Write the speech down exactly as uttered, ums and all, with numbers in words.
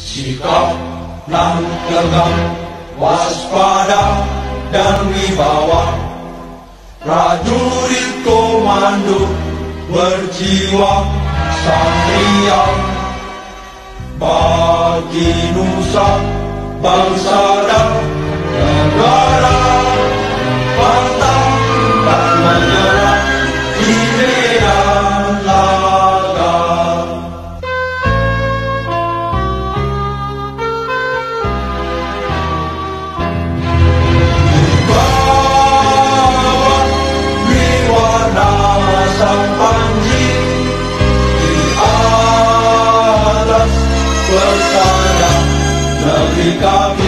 Sikap nan tegak, waspada dan wibawa, prajurit komando berjiwa satria, bagi nusa, bangsa dan negara, pantang tak menyerah di medan laga. Bawa berwarna sang panji di atas persada negeri kami.